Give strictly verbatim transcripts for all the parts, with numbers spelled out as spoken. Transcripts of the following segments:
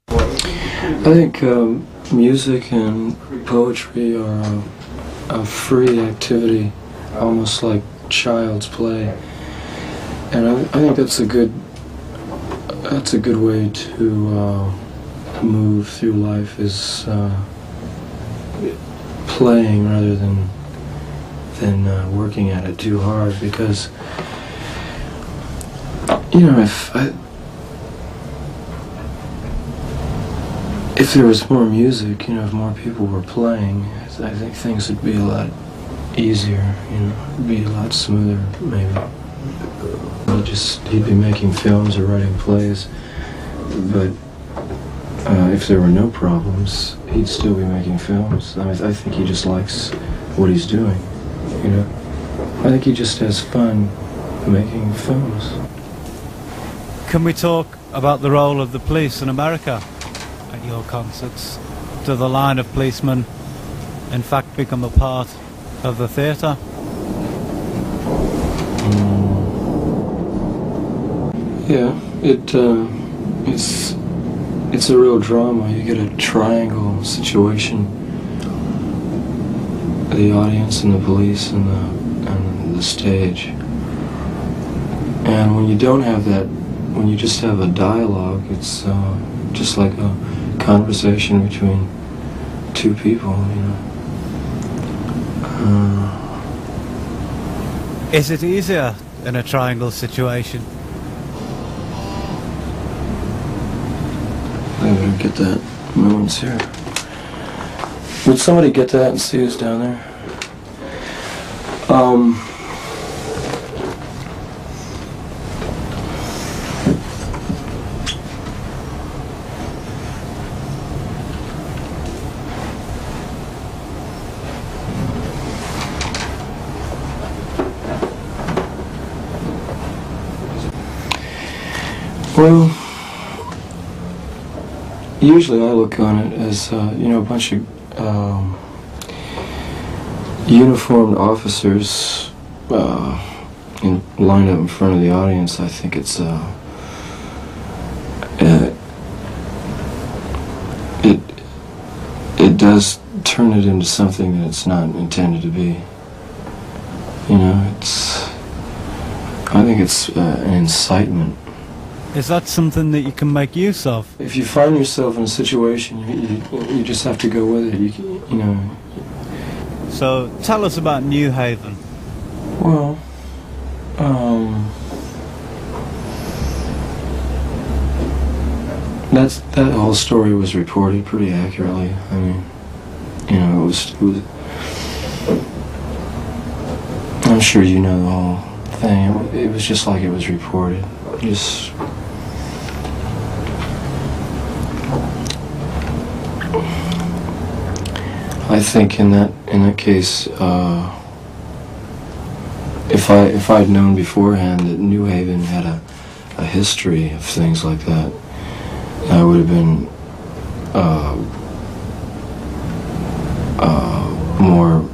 I think um, music and poetry are a, a free activity, almost like child's play, and I, I think that's a good that's a good way to uh, move through life, is uh, playing rather than than uh, working at it too hard. Because you know, if I, if there was more music, you know, if more people were playing, I think things would be a lot easier, you know, it'd be a lot smoother, maybe. He'd just, he'd be making films or writing plays, but uh, if there were no problems, he'd still be making films. I mean, I think he just likes what he's doing, you know. I think he just has fun making films. Can we talk about the role of the police in America at your concerts? Do the line of policemen in fact become a part of the theatre? Mm. Yeah, it uh, it's it's a real drama. You get a triangle situation: the audience and the police and the and the stage. And when you don't have that, when you just have a dialogue, it's uh, just like a conversation between two people, you know. Uh, Is it easier in a triangle situation? I don't get that. No one's here. Would somebody get that and see who's down there? Um... Well, usually I look on it as, uh, you know, a bunch of um, uniformed officers uh, in, lined up in front of the audience. I think it's, uh, uh, it, it does turn it into something that it's not intended to be. You know, it's, I think it's uh, an incitement. Is that something that you can make use of? If you find yourself in a situation, you, you, you just have to go with it, you, you know. So, tell us about New Haven. Well, um... that's, that whole story was reported pretty accurately. I mean, you know, it was... It was I'm sure you know the whole thing. It, it was just like it was reported. Just... I think in that in that case, uh, if I if I'd known beforehand that New Haven had a, a history of things like that, I would have been uh, uh, more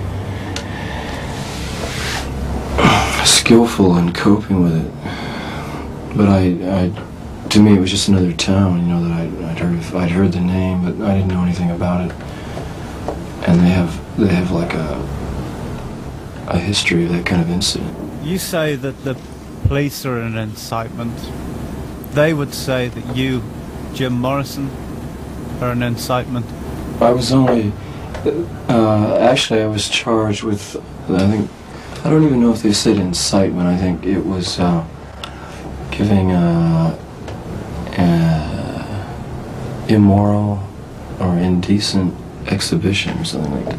skillful in coping with it. But I, I, to me, it was just another town, you know, that I'd, I'd heard of, I'd heard the name, but I didn't know anything about it. And they have, they have like a, a history of that kind of incident. You say that the police are an incitement. They would say that you, Jim Morrison, are an incitement. I was only, uh, actually I was charged with, I think, I don't even know if they said incitement. I think it was uh, giving a, a immoral or indecent exhibition or something like that.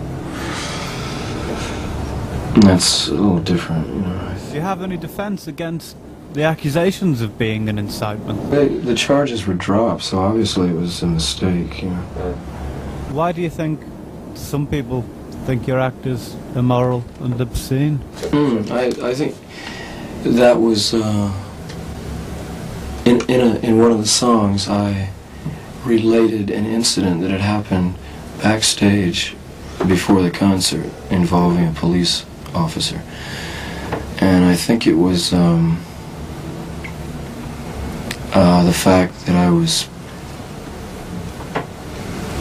And that's a little different, you know. Do you have any defense against the accusations of being an incitement? They, the charges were dropped, so obviously it was a mistake, you know. Why do you think some people think your act is immoral and obscene? Mm, I, I think that was uh, in in, a, in one of the songs. I related an incident that had happened backstage before the concert involving a police officer, and I think it was um, uh, the fact that I was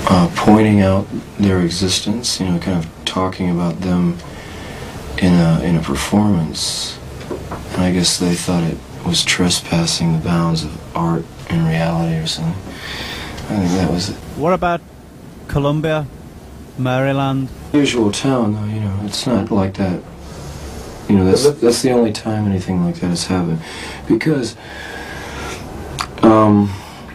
uh, pointing out their existence, you know, kind of talking about them in a in a performance. And I guess they thought it was trespassing the bounds of art and reality or something. I think that was it. What about Columbia, Maryland? Usual town, though, you know, it's not like that. You know, that's that's the only time anything like that has happened, because um,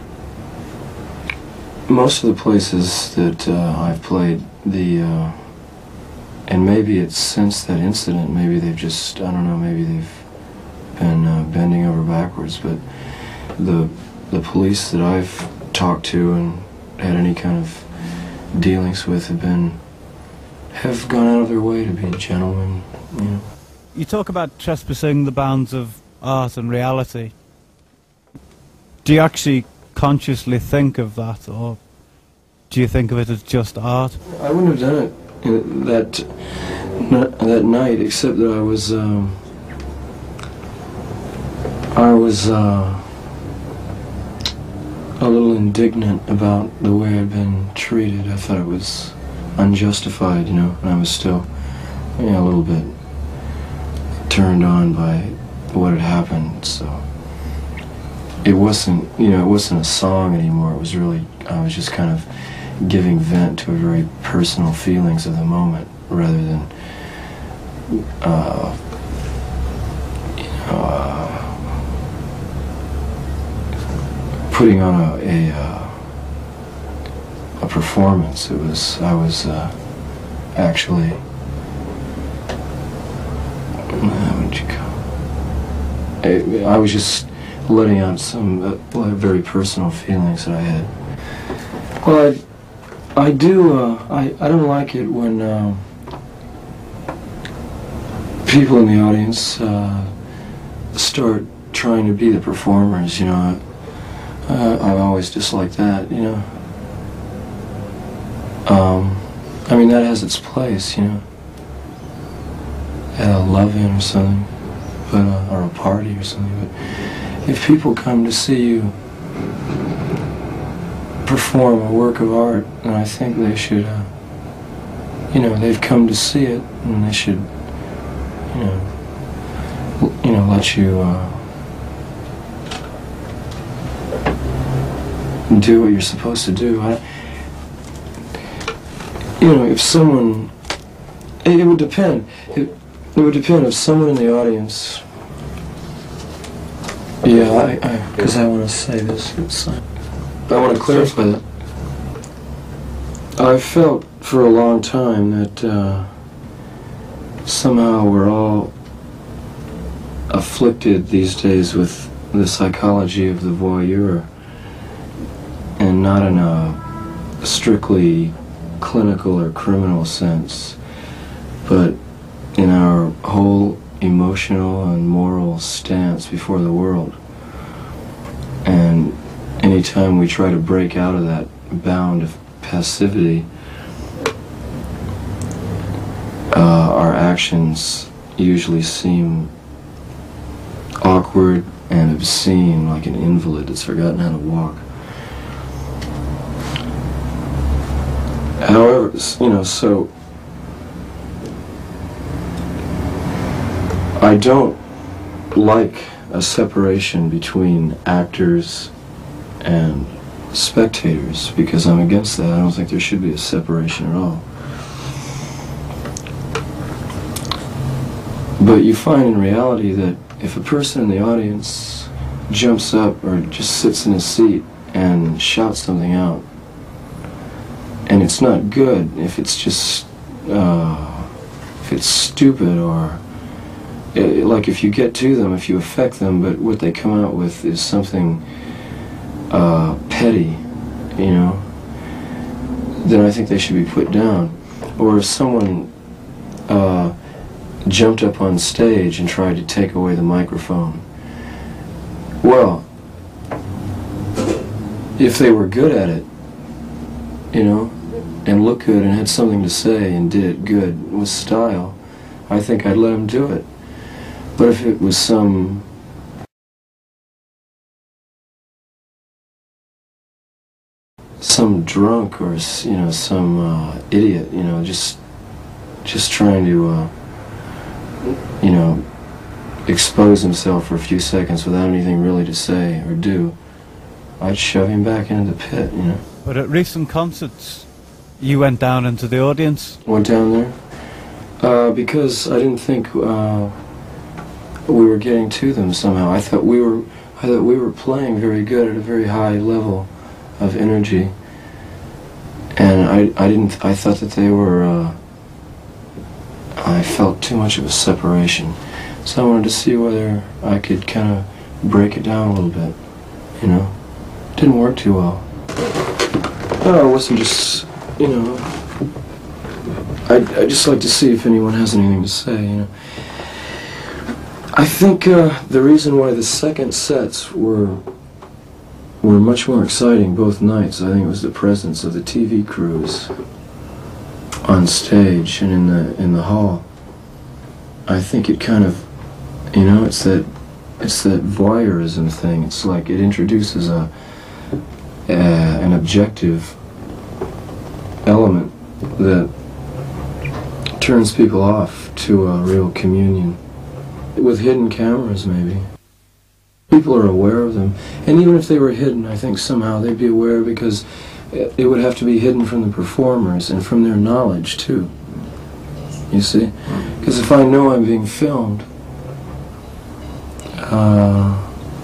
most of the places that uh, I've played, the uh, and maybe it's since that incident, maybe they've just, I don't know, maybe they've been uh, bending over backwards, but the the police that I've talked to and had any kind of dealings with have been have gone out of their way to be gentlemen, you know. You talk about trespassing the bounds of art and reality. Do you actually consciously think of that, or do you think of it as just art? I wouldn't have done it in that that night, except that I was um, I was uh, a little indignant about the way I'd been treated. I thought it was unjustified, you know, and I was still, you know, a little bit turned on by what had happened. So it wasn't, you know, it wasn't a song anymore. It was really, I was just kind of giving vent to a very personal feelings of the moment, rather than uh, you know, uh, putting on a a, uh, a performance. It was, I was uh, actually, how would you call it? I, I was just letting out some uh, very personal feelings that I had. Well, I, I do, uh, I, I don't like it when uh, people in the audience uh, start trying to be the performers, you know. I, uh, I've always disliked that, you know. Um, I mean, that has its place, you know. At a love-in or something, but uh, or a party or something. But if people come to see you perform a work of art, then I think they should, uh, you know, they've come to see it, and they should, you know, l- you know, let you uh, do what you're supposed to do. I, you know, if someone, it, it would depend. It, It would depend if someone in the audience. Yeah, I, because I, I want to say this. It's, uh, I want to clarify that. I felt for a long time that uh, somehow we're all afflicted these days with the psychology of the voyeur, and not in a strictly clinical or criminal sense, but in our whole emotional and moral stance before the world. And anytime we try to break out of that bound of passivity, uh, our actions usually seem awkward and obscene, like an invalid that's forgotten how to walk. However, you know, so I don't like a separation between actors and spectators, because I'm against that. I don't think there should be a separation at all. But you find in reality that if a person in the audience jumps up or just sits in his seat and shouts something out, and it's not good, if it's just, uh, if it's stupid, or It, like if you get to them, if you affect them, but what they come out with is something uh, petty, you know, then I think they should be put down. Or if someone uh, jumped up on stage and tried to take away the microphone, well, if they were good at it, you know, and looked good and had something to say and did it good with style, I think I'd let them do it. But if it was some some drunk or, you know, some uh, idiot, you know, just just trying to, uh, you know, expose himself for a few seconds without anything really to say or do, I'd shove him back into the pit, you know. But at recent concerts, you went down into the audience? Went down there? Uh, because I didn't think uh, we were getting to them somehow. I thought we were, I thought we were playing very good at a very high level of energy, and I, I didn't, I thought that they were, uh, I felt too much of a separation. So I wanted to see whether I could kind of break it down a little bit, you know. It didn't work too well. No, it wasn't just, you know, I I just like to see if anyone has anything to say, you know. I think uh, the reason why the second sets were were much more exciting both nights, I think it was the presence of the T V crews on stage and in the in the hall. I think it kind of, you know, it's that it's that voyeurism thing. It's like it introduces a uh, an objective element that turns people off to a real communion with hidden cameras, maybe. People are aware of them, and even if they were hidden, I think somehow they'd be aware, because it would have to be hidden from the performers and from their knowledge too, you see. Because if I know I'm being filmed, uh,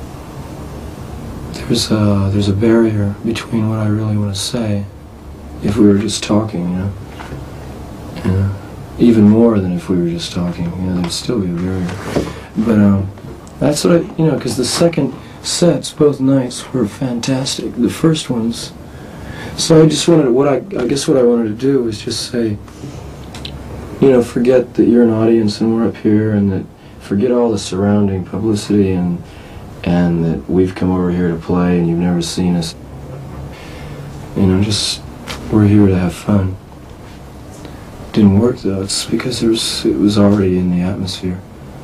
there's a, there's a barrier between what I really want to say if we were just talking, you know. You know, even more than if we were just talking, you know, there'd still be a barrier. But um, that's what I, you know, because the second sets, both nights, were fantastic. The first ones. So I just wanted, what I, I guess what I wanted to do was just say, you know, forget that you're an audience and we're up here, and that forget all the surrounding publicity and and that we've come over here to play and you've never seen us. You know, just, we're here to have fun. Didn't work though. It's because there was, it was already in the atmosphere.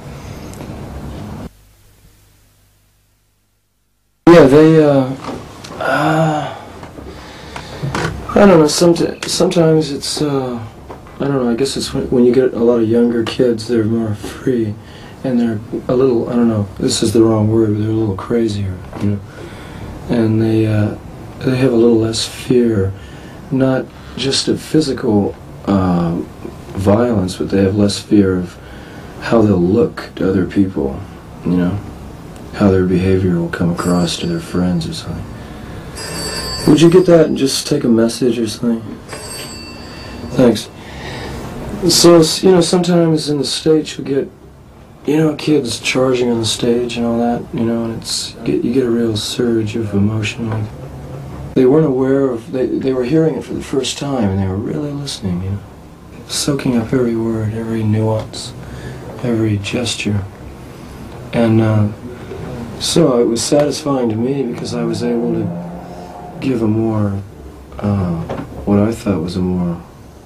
Yeah, they, uh, uh I don't know, somet sometimes it's, uh, I don't know, I guess it's when, when you get a lot of younger kids, they're more free, and they're a little, I don't know, this is the wrong word, but they're a little crazier, you know, and they, uh, they have a little less fear, not just of physical uh, violence, but they have less fear of how they'll look to other people, you know, how their behavior will come across to their friends or something. Would you get that and just take a message or something? Thanks. So, you know, sometimes in the States you get, you know, kids charging on the stage and all that, you know, and it's, you get, you get a real surge of emotion. Like, they weren't aware of, they, they were hearing it for the first time, and they were really listening, you know, soaking up every word, every nuance, every gesture. And uh, so it was satisfying to me because I was able to give a more, uh, what I thought was a more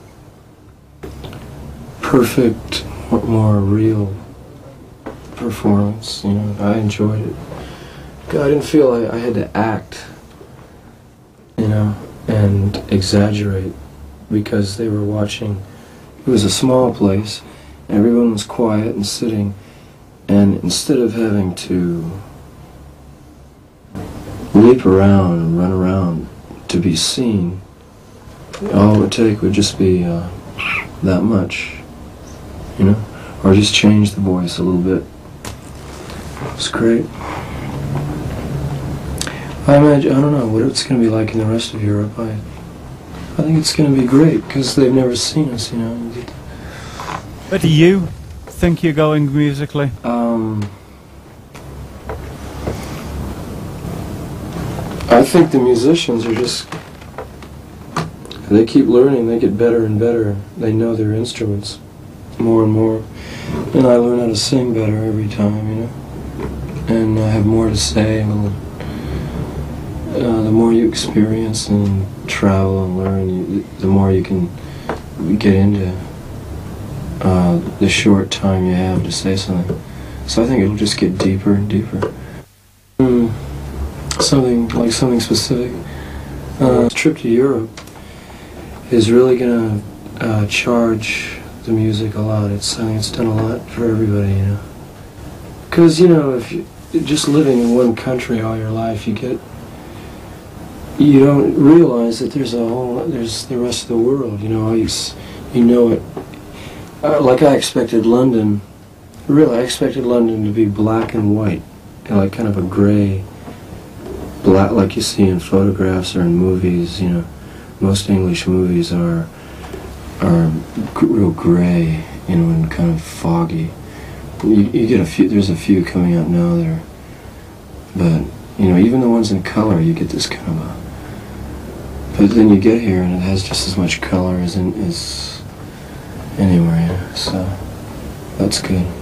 perfect, more real performance, you know. I enjoyed it. I didn't feel I, I had to act, you know, and exaggerate because they were watching. It was a small place, everyone was quiet and sitting, and instead of having to leap around and run around to be seen, all it would take would just be uh, that much, you know, or just change the voice a little bit. It's great. I imagine, I don't know what it's going to be like in the rest of Europe. I, I think it's going to be great because they've never seen us, you know. Where do you think you're going musically? Um, I think the musicians are just, they keep learning, they get better and better. They know their instruments more and more. And I learn how to sing better every time, you know. And I have more to say. Well, uh, the more you experience and travel and learn, you, the more you can get into uh, the short time you have to say something. So I think it'll just get deeper and deeper. Mm, something, like something specific. Uh, trip to Europe is really going to uh, charge the music a lot. It's, I think it's done a lot for everybody, you know. Because, you know, if you, just living in one country all your life, you get, you don't realize that there's a whole, there's the rest of the world, you know. You, you know it. Uh, like I expected London, really, I expected London to be black and white, you know, like kind of a gray, black, like you see in photographs or in movies, you know. Most English movies are, are g real gray, you know, and kind of foggy. You, you get a few, there's a few coming out now there, but, you know, even the ones in color, you get this kind of a, but then you get here and it has just as much color as, in, as anywhere, yeah, so that's good.